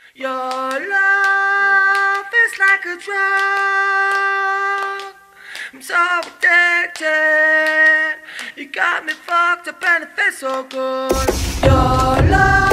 Your love is like a drug. I'm so addicted. You got me fucked up and it feels so good. Your love